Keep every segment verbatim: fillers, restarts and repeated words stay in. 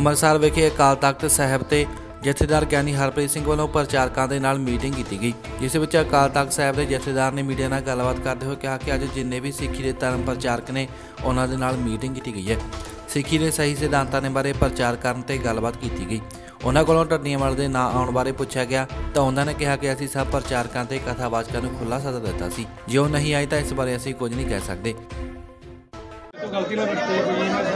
ਅੰਮ੍ਰਿਤਸਰ ਵਿਖੇ ਅਕਾਲ ਤਖਤ ਸਾਹਿਬ ਤੇ ਜਥੇਦਾर ਗਿਆਨੀ हरप्रीत ਸਿੰਘ ਵੱਲੋਂ ਪ੍ਰਚਾਰਕਾਂ ਦੇ ਨਾਲ ਮੀਟਿੰਗ ਕੀਤੀ ਗਈ, ਜਿਸ ਵਿੱਚ ਅਕਾਲ ਤਖਤ ਸਾਹਿਬ ਦੇ ਜਥੇਦਾਰ ਨੇ ਮੀਡੀਆ ਨਾਲ ਗੱਲਬਾਤ ਕਰਦੇ ਹੋਏ ਕਿਹਾ ਕਿ ਅੱਜ ਜਿੰਨੇ ਵੀ ਸਿੱਖੀ ਦੇ ਧਰਮ ਪ੍ਰਚਾਰਕ ਨੇ ਉਹਨਾਂ ਦੇ ਨਾਲ ਮੀਟਿੰਗ ਕੀਤੀ ਗਈ ਹੈ। ਸਿੱਖੀ ਦੇ ਸਹੀ ਸਿਧਾਂਤਾਂ ਦੇ ਬਾਰੇ ਪ੍ਰਚਾਰ ਕਰਨ ਤੇ ਗੱਲਬਾਤ ਕੀਤੀ ਗਈ। ਉਹਨਾਂ ਕੋਲੋਂ ਢੱਡੀਆਂਵਾਲ ਦੇ ਨਾਂ ਆਉਣ ਬਾਰੇ ਪੁੱਛਿਆ ਗਿਆ ਤਾਂ ਉਹਨਾਂ ਨੇ ਕਿਹਾ ਕਿ ਅਸੀਂ ਸਭ ਪ੍ਰਚਾਰਕਾਂ ਤੇ ਕਥਾਵਾਚਕਾਂ ਨੂੰ ਖੁੱਲ੍ਹਾ ਸੱਦਾ ਦਿੱਤਾ ਸੀ, ਜੇ ਉਹ ਨਹੀਂ ਆਏ ਤਾਂ ਇਸ ਬਾਰੇ ਅਸੀਂ ਕੁਝ ਨਹੀਂ ਕਹਿ ਸਕਦੇ। गलती ना बरते हुई है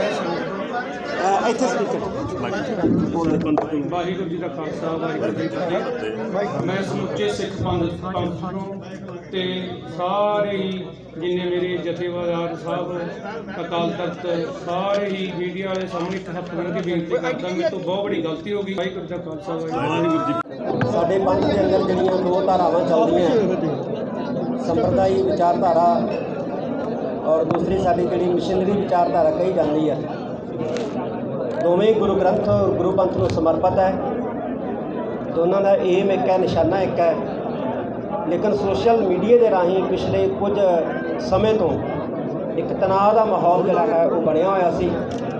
वाहिगुरू जी का खालसा वाहिगुरू जी की फतेह। मैं समुचे सिख पंथ पंथ नूं ते सारे ही जिन्ने मेरे जथेदार साहब अकाल तख्त सारे ही मीडिया वाले सामने एक हत्थ बन के बेनती करता, मेरे तो बहुत बड़ी गलती हो गई। वाहिगुरू जी का खालसा वाहिगुरू जी। साडे पंथ के अंदर जिहड़ियां दो धारावां चलदियां, संप्रदायी विचारधारा और दूसरी साड़ी जी मिशनरी विचारधारा कही जाती है, दोवें गुरु ग्रंथ गुरु पंथ को समर्पित है। दोनों का एम एक है, निशाना एक है, लेकिन सोशल मीडिया के राही पिछले कुछ समय तो एक तनाव का माहौल जोड़ा है वो बनया होया सी,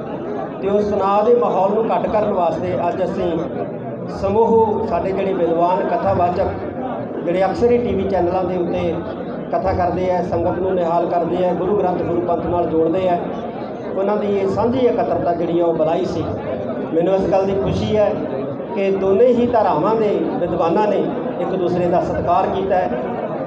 ते उस तनाव के माहौल को घट करने वास्ते अज असी समूह साडे जिहड़े विद्वान कथावाचक जिहड़े अक्सर ही टी वी चैनलों के उत्ते कथा करते हैं, संगत को निहाल करते हैं, गुरु ग्रंथ गुरु पंथ नाल जोड़ते हैं, उन्होंने ये साझी एकत्रता जी बुलाई सी। मैनूं इस गल की खुशी है कि दोनों ही धारावां के विद्वानों ने एक दूसरे का सत्कार किया है,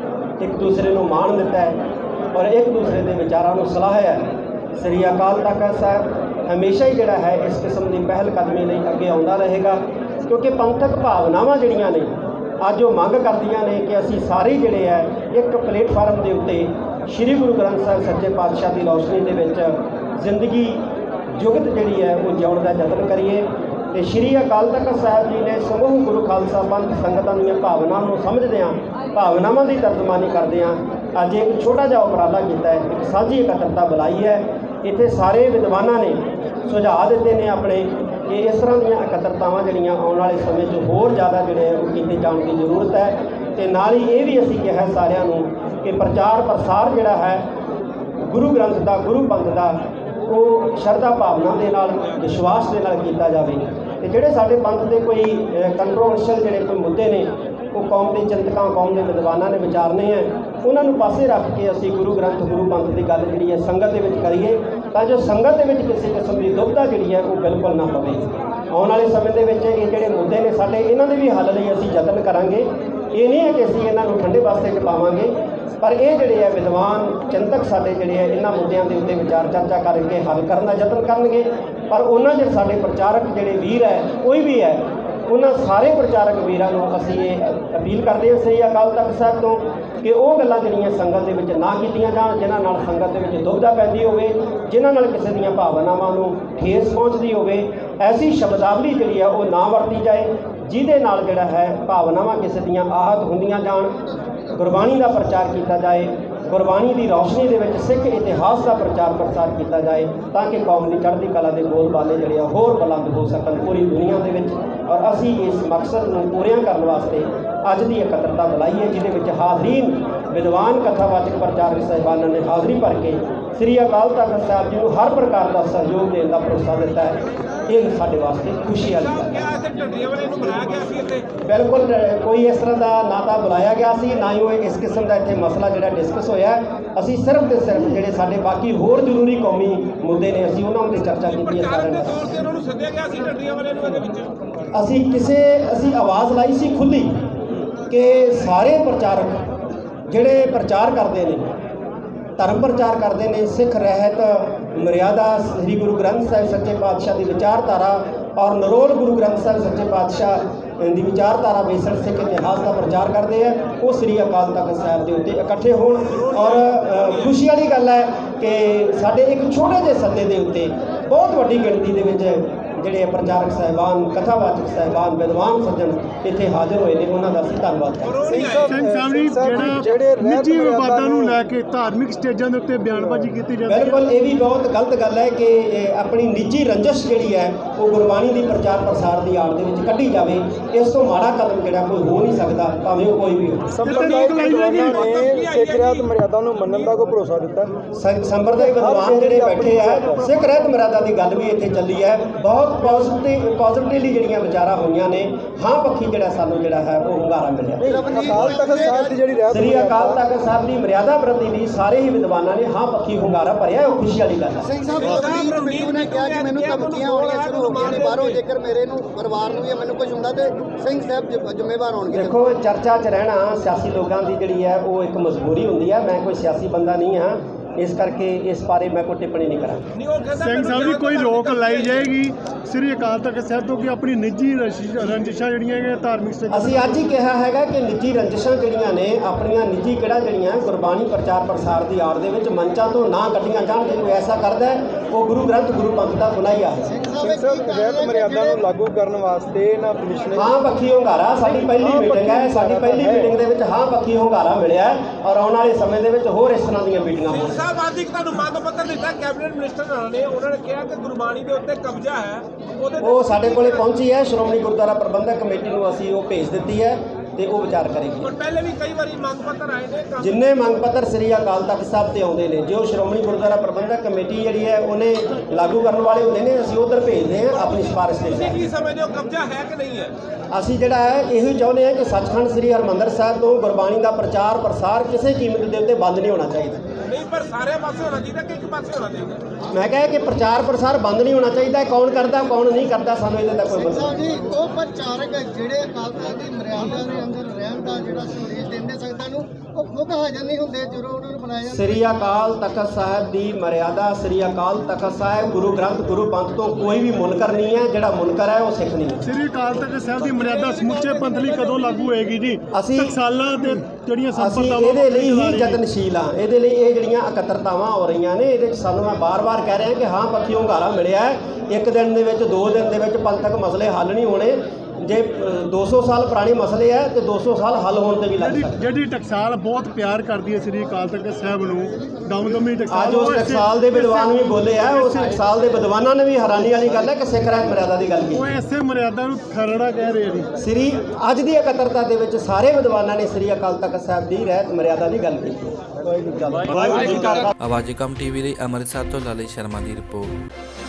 एक दूसरे को मान दिता है और एक दूसरे के विचारों को सलाहिया है। श्री अकाल तख्त साहब हमेशा ही जोड़ा है इस किस्म की पहल कदमी नहीं अगे आता रहेगा, क्योंकि पंथक भावनावां जिहड़ियां ने अज वो मंग करदियां ने कि असी सारे जिहड़े है एक प्लेटफार्म के उत्ते श्री गुरु ग्रंथ साहिब सच्चे पातशाह की रोशनी के विच जिंदगी जुगत जिहड़ी है वो जिउण दा यतन करिए। तो श्री अकाल तख्त साहिब जी ने समूह गुरु खालसा पंथ संगतां दीयां भावनावां नूं समझदिआं भावनावां की तर्जमानी करदिआं अज एक छोटा जिहा उपराला कीता है, एक साझी एकत्रता बुलाई है। इत्थे सारे विद्वानां ने सुझाव दिते ने अपने कि इस तरह दी एकत्रतावां जिहड़ियां आउण वाले समय च होर ज़्यादा जिहड़े वो कीते जाण की जरूरत है। तो नाल ही ये भी असीं कहा सारिआं नूं कि प्रचार प्रसार जिहड़ा है गुरु ग्रंथ का गुरु पंथ का वो शरधा भावना के नाल विश्वास के नाल कीता जावे। ते जिहड़े साडे पंथ के कोई कंट्रोवर्शियल जिहड़े कोई मुद्दे ने वो कौम के चिंतकां कौम के विद्वानां ने विचारने हैं, उन्होंने पासे रख के असी गुरु ग्रंथ गुरु पंथ की गल जी है संगत के करिए, तो जो संगत के किसी किस्म की दुविधा जी है वो बिल्कुल ना पवे। आने वाले समय के ये जोड़े मुद्दे ने साडे इन्हां दे भी हल लई असी यतन करांगे। ये नहीं है कि असी इन्हां नूं ठंडे पासे च पावांगे, पर ये जोड़े है विद्वान चिंतक साडे जोड़े है इन्हां मुद्दों के उत्ते विचार चर्चा करके हल करने का यतन करनगे। पर उन्हां जे साडे प्रचारक जोड़े वीर है कोई भी है, उन्होंने सारे प्रचारक वीरों को असी ये अपील करते हैं श्री अकाल तख्त साहब तो कि वह गल्लां जिहड़ियां संगत दे विच ना कीतियां जाण, जिन्हां नाल संगत दे विच दुविधा पैंदी होवे, जिन्हां नाल किसी दीयां भावनावां नूं ठेस पहुँचदी होवे, ऐसी शब्दावली जिहड़ी है वो ना वरती जाए जिहदे नाल जिहड़ा है भावनावां किसी दीयां आहत हुंदियां जाण। गुरबाणी का प्रचार किया जाए, गुरबाणी की रोशनी के विच सिख इतिहास का प्रचार प्रसार किया जाए ताकि कौम की चढ़ती कला के बोल बाले जोड़े होर बुलंद हो सकन पूरी दुनिया के विच। और असी इस मकसद को पूरा करने वास्ते अज की एकत्रता बुलाई है, जिहदे हाजरीन विद्वान कथावाचक प्रचारक साहिबाना ने हाज़री भर के श्री अकाल तख्त साहब जी को हर प्रकार का सहयोग देने का भरोसा दिता है। ये साडे वास्ते खुशी वाली बिल्कुल कोई इस तरह का ना तो बुलाया गया सी, ना ही वो इस किस्म का इत्थे मसला जिहड़ा डिस्कस होया। असी सिर्फ तो सिर्फ जिहड़े साडे बाकी होर जरूरी कौमी मुद्दे ने असी उन्हां ते चर्चा की है। असी किसे असी आवाज़ लाई सी खुली कि सारे प्रचारक जिहड़े प्रचार करते हैं धर्म प्रचार करते हैं सिख रहत मर्यादा श्री गुरु ग्रंथ साहिब सच्चे पातशाह की विचारधारा और नरोल गुरु ग्रंथ साहिब सच्चे पातशाह की विचारधारा बेसर सिख इतिहास का प्रचार करते हैं, वो श्री अकाल तख्त साहिब के उत्ते इकट्ठे होण। और खुशी वाली गल है कि साडे एक छोटे जे सदे के उत्ते बहुत वड्डी गिणती दे विच जिहड़े प्रचारक साहिबान कथावाचक साहिबान विद्वान सज्जन इत्थे हाजिर होए ने, उन्हां दा असीं धन्नवाद करदे। बिल्कुल ये भी बहुत गलत गल है कि अपनी निजी रंजश जिहड़ी है वो गुरबाणी की प्रचार प्रसार की आड़ दे विच कड्ढी जावे। इस तो माड़ा कदम जिहड़ा कोई हो नहीं सकता, भावें वो कोई भी हो। सिख रहत मर्यादा नूं मनण दा कोई भरोसा दिता। संप्रदाय विद्वान जिहड़े बैठे है सिख रहत मर्यादा की गल भी इत्थे चली है, बहुत ਬਹੁਤ ਪੋਜ਼ਿਟਿਵ ਪੋਜ਼ਿਟਿਵਲੀ ਜਿਹੜੀਆਂ ਵਿਚਾਰਾਂ ਹੋਈਆਂ ਨੇ। ਹਾਂ ਪੱਖੀ ਜਿਹੜਾ ਸਾਨੂੰ ਜਿਹੜਾ ਹੈ ਉਹ ਹੁੰਗਾਰਾ ਮਿਲਿਆ। ਅਕਾਲ ਤਖਤ ਸਾਹਿਬ ਦੀ ਜਿਹੜੀ ਰਹਿਤ ਸ੍ਰੀ ਅਕਾਲ ਤਖਤ ਸਾਹਿਬ ਦੀ ਮਰਿਆਦਾ ਪ੍ਰਤੀ ਵੀ ਸਾਰੇ ਹੀ ਵਿਦਵਾਨਾਂ ਨੇ ਹਾਂ ਪੱਖੀ ਹੁੰਗਾਰਾ ਭਰਿਆ। ਉਹ ਖੁਸ਼ੀ ਵਾਲੀ ਗੱਲ ਹੈ। ਸਿੰਘ ਸਾਹਿਬ ਰਵਨੀਤ ਨੇ ਕਿਹਾ ਕਿ ਮੈਨੂੰ ਧਮਕੀਆਂ ਆਉਣੀਆਂ ਸ਼ੁਰੂ ਹੋ ਗਈਆਂ ਨੇ ਬਾਹਰੋਂ, ਜੇਕਰ ਮੇਰੇ ਨੂੰ ਪਰਿਵਾਰ ਨੂੰ ਜਾਂ ਮੈਨੂੰ ਕੁਝ ਹੁੰਦਾ ਤੇ ਸਿੰਘ ਸਾਹਿਬ ਜ਼ਿ- ਜ਼ਿੰਮੇਵਾਰ ਹੋਣਗੇ। ਦੇਖੋ, ਚਰਚਾ 'ਚ ਰਹਿਣਾ ਸਿਆਸੀ ਲੋਕਾਂ ਦੀ ਜਿਹੜੀ ਹੈ ਉਹ ਇੱਕ ਮਜਬੂਰੀ ਹੁੰਦੀ ਹੈ। ਮੈਂ ਕੋਈ ਸਿਆਸੀ ਬੰਦਾ ਨਹੀਂ ਹਾਂ, ਇਸ ਕਰਕੇ ਇਸ ਬਾਰੇ ਮੈਂ ਕੋਈ ਟਿੱਪਣੀ ਨਹੀਂ ਕਰਾਂਗਾ। ਸਿੰਘ ਸਾਹਿਬ ਦੀ ਕੋਈ ਰੋਕ ਲਾਈ ਜਾਏਗੀ ਸ੍ਰੀ ਅਕਾਲ ਤਖਤ ਸਾਹਿਬ ਤੋਂ ਕਿ ਆਪਣੀ ਨਿੱਜੀ ਰਸ਼ੀ- ਰੰਜਿਸ਼ਾਂ ਜਿਹੜੀਆਂ ਹੈਗੀਆਂ ਧਾਰਮਿਕ ਸਥਾਨਾਂ ਅਸੀਂ ਅੱਜ ਹੀ ਕਿਹਾ ਹੈਗਾ ਕਿ ਨਿੱਜੀ ਰੰਜਿਸ਼ਾਂ ਜਿਹੜੀਆਂ ਨੇ, ਆਪਣੀਆਂ ਨਿੱਜੀ ਕਿਹੜਾ ਜਿਹੜੀਆਂ ਗੁਰਬਾਣੀ ਪ੍ਰਚਾਰ ਪ੍ਰਸਾਰ ਦੀ ਆੜ ਦੇ ਵਿੱਚ ਮੰਚਾਂ ਤੋਂ ਨਾ ਕੱਢੀਆਂ ਜਾਣ। ਜੇ ਕੋਈ ਐਸਾ ਕਰਦਾ ਹੈ ਉਹ ਗੁਰੂ ਗ੍ਰੰਥ ਗੁਰੂ ਪੰਥ ਦਾ ਗੁਨਾਹੀ ਹੈ। ਸਿੰਘ ਸਾਹਿਬ ਰਹਿਤ ਮਰਿਆਦਾ ਨੂੰ ਲਾਗੂ ਕਰਨ ਵਾਸਤੇ ਇਹਨਾਂ ਪੁਲਿਸ ਨੇ ਹਾਂ ਪੱਖੀ ਹੁੰਗਾਰਾ ਸਾਡੀ ਪਹਿਲੀ ਮੀਟਿੰਗ ਹੈ। ਸਾਡੀ ਪਹਿਲੀ ਮੀਟਿੰਗ ਦੇ ਵਿੱਚ ਹਾਂ ਪੱਖੀ ਹੁੰਗਾਰਾ ਮਿਲਿਆ ਹੈ ਔਰ ਆਉਣ ਵਾਲੇ ਸਮੇਂ ਦੇ ਵਿੱਚ ਹੋਰ ਇਸ ਤਰ੍ਹਾਂ ਦੀਆਂ ਮੀਟਿੰਗਾਂ ਹੋਣਗੀਆਂ। ਸਾਹਿਬ ਅੱਜ ਇੱਕ ਤੁਹਾਨੂੰ ਮੰਗ ਪੱਤਰ ਦਿੱਤਾ ਕੈਬਨਿਟ ਮਿਨਿਸਟਰ ਨਾਲ ਨੇ, ਉਹਨਾਂ ਨੇ ਕਿਹਾ ਕਿ ਗੁਰਬਾਣੀ ਦੇ ਉੱਤੇ ਕਬਜ਼ਾ ਹੈ, ਉਹਦੇ ਉਹ ਸਾਡੇ ਕੋਲੇ ਪਹੁੰਚੀ ਹੈ। ਸ਼੍ਰੋਮਣੀ ਗੁਰਦੁਆਰਾ ਪ੍ਰਬੰਧਕ ਕਮੇਟੀ ਨੂੰ ਅਸੀਂ ਉਹ ਭੇਜ ਦਿੱਤੀ ਹੈ ਤੇ ਉਹ ਵਿਚਾਰ ਕਰੇਗੀ। ਪਰ ਪਹਿਲੇ ਵੀ ਕਈ ਵਾਰੀ ਮੰਗ ਪੱਤਰ ਆਏ ਨੇ ਤਾਂ ਜਿੰਨੇ ਮੰਗ ਪੱਤਰ ਸ੍ਰੀ ਅਕਾਲ ਤਖਤ ਸਾਹਿਬ ਤੇ ਆਉਂਦੇ ਨੇ, ਜੋ ਸ਼੍ਰੋਮਣੀ ਗੁਰਦੁਆਰਾ ਪ੍ਰਬੰਧਕ ਕਮੇਟੀ ਜਿਹੜੀ ਹੈ ਉਹਨੇ ਲਾਗੂ ਕਰਨ ਵਾਲੇ ਹੁੰਦੇ ਨੇ, ਅਸੀਂ ਉਧਰ ਭੇਜਦੇ ਹਾਂ ਆਪਣੀ ਸਿਫਾਰਿਸ਼ ਦੇ ਤੁਸੀਂ ਤਹਿਤ। ਕੀ ਸਮਝਦੇ ਹੋ ਕਬਜ਼ਾ ਹੈ ਕਿ ਨਹੀਂ ਹੈ? ਅਸੀਂ ਜਿਹੜਾ ਹੈ ਇਹੋ ਹੀ ਚਾਹੁੰਦੇ ਹਾਂ ਕਿ ਸੱਚਖੰਡ ਸ੍ਰੀ ਹਰਿਮੰਦਰ ਸਾਹਿਬ ਤੋਂ ਗੁਰਬਾਣੀ ਦਾ ਪ੍ਰਚਾਰ ਪ੍ਰਸਾਰ ਕਿਸੇ ਕੀਮਤ ਦੇ ਉੱਤੇ ਬੰਦ ਨਹੀਂ ਹੋਣਾ ਚਾਹੀਦਾ। ਨਹੀਂ, ਪਰ ਸਾਰੇ ਪਾਸੇ ਹੋਣਾ ਚਾਹੀਦਾ ਕਿ ਇੱਕ ਪਾਸੇ ਹੋਣਾ ਚਾਹੀਦਾ? ਮੈਂ ਕਿਹਾ ਕਿ ਪ੍ਰਚਾਰ ਪ੍ਰਸਾਰ ਬੰਦ ਨਹੀਂ ਹੋਣਾ ਚਾਹੀਦਾ। ਕੌਣ ਕਰਦਾ ਕੌਣ ਨਹੀਂ ਕਰਦਾ ਸਾਨੂੰ ਇਹਦੇ ਦਾ ਕੋਈ ਸਿੰਘ ਮਤਲਬ ਸਾਹਿਬ ਨਹੀਂ। ਜੀ, ਉਹ ਪ੍ਰਚਾਰਕ ਜਿਹੜੇ ਅਕਾਲ ਤਖਤ ਦੀ ਮਰਿਆਦਾ ਦੇ ਅੰਦਰ ਰਹਿਣ ਦਾ ਜਿਹੜਾ ਸੰਦੇਸ਼ ਦਿੰਦੇ ਸੰਗਤਾਂ ਨੂੰ, ਉਹ ਖੁਦ ਹਾਜ਼ਰ ਨਹੀਂ ਹੁੰਦੇ ਜਦੋਂ ਉਹਨਾਂ ਨੂੰ ਬਣਾਇਆ ਜਾਂਦਾ। ਸ੍ਰੀ ਅਕਾਲ ਤਖਤ ਸਾਹਿਬ ਦੀ ਮਰਿਆਦਾ, ਸ੍ਰੀ ਅਕਾਲ ਤਖਤ ਸਾਹਿਬ ਗੁਰੂ ਗ੍ਰੰਥ ਗੁਰੂ ਪੰਥ ਤੋਂ ਕੋਈ ਵੀ ਮੁਨਕਰ ਨਹੀਂ ਹੈ। ਜਿਹੜਾ ਮੁਨਕਰ ਹੈ ਉਹ ਸਿੱਖ ਨਹੀਂ ਹੈ। ਸ੍ਰੀ ਅਕਾਲ ਤਖਤ ਸਾਹਿਬ ਦੀ ਮਰਿਆਦਾ ਸਮੁੱਚੇ ਪੰਥ ਲਈ ਕਦੋਂ ਲਾਗੂ ਹੋਏਗੀ ਜੀ? ਅਸੀਂ ਟਕਸਾਲਾਂ ਤੇ ਜਿਹੜੀਆਂ ਅਸੀਂ ਸੰਪਰਦਾਵਾਂ ਇਹਦੇ ਲਈ ਹੀ ਯਤਨਸ਼ੀਲ ਹਾਂ। ਇਹਦੇ ਲਈ ਇਹ ਜਿਹੜੀਆਂ ਇਕੱਤਰਤਾਵਾਂ ਹੋ ਰਹੀਆਂ ਨੇ, ਇਹਦੇ 'ਚ ਸਾਨੂੰ ਮੈਂ ਬਾਰ-ਬਾਰ ਕਹਿ ਰਿਹਾ ਕਿ ਹਾਂ ਪੱਖੀ ਹੁੰਗਾਰਾ ਮਿਲਿਆ ਹੈ। ਇੱਕ ਦਿਨ ਦੇ ਵਿੱਚ, ਦੋ ਦਿਨ ਦੇ ਵਿੱਚ ਪੰਥਕ ਮਸਲੇ ਹੱਲ ਨਹੀਂ ਹੋਣੇ। ਜੇ ਦੋ ਸੌ ਸਾਲ ਪੁਰਾਣੇ ਮਸਲੇ ਹੈ ਤੇ ਦੋ ਸੌ ਸਾਲ ਹੱਲ ਹੋਣ ਤੇ ਵੀ ਲੱਗ ਜਿਹੜੀ ਸਕਦੇ। ਜਿਹੜੀ ਟਕਸਾਲ ਬਹੁਤ ਪਿਆਰ ਕਰਦੀ ਹੈ ਸ੍ਰੀ ਅਕਾਲ ਤਖਤ ਸਾਹਿਬ ਨੂੰ, ਦਮਦਮੀ ਟਕਸਾਲ, ਅੱਜ ਉਸ ਉਹ ਇਸੇ- ਟਕਸਾਲ ਦੇ ਵਿਦਵਾਨ ਵੀ ਬੋਲੇ ਆ। ਉਸ ਇਸੇ- ਟਕਸਾਲ ਦੇ ਵਿਦਵਾਨਾਂ ਨੇ ਵੀ ਹੈਰਾਨੀ ਵਾਲੀ ਗੱਲ ਹੈ ਕਿ ਸਿੱਖ ਰਹਿਤ ਮਰਿਆਦਾ ਦੀ ਗੱਲ ਉਹ ਕੀਤੀ। ਐਸੇ ਮਰਿਆਦਾ ਨੂੰ ਖਰੜਾ ਕਹਿ ਰਹੇ ਜੀ। ਸ੍ਰੀ ਅੱਜ ਦੀ ਇਕੱਤਰਤਾ ਦੇ ਵਿੱਚ ਸਾਰੇ ਵਿਦਵਾਨਾਂ ਨੇ ਸ੍ਰੀ ਅਕਾਲ ਤਖਤ ਸਾਹਿਬ ਦੀ ਰਹਿਤ ਮਰਿਆਦਾ ਦੀ ਗੱਲ ਕੀਤੀ। ਆਵਾਜ਼ ਕਮ ਟੀਵੀ ਲਈ ਅੰਮ੍ਰਿਤਸਰ ਤੋਂ ਲਾਲੀ ਸ਼ਰਮਾ ਦੀ ਰਿਪੋਰਟ।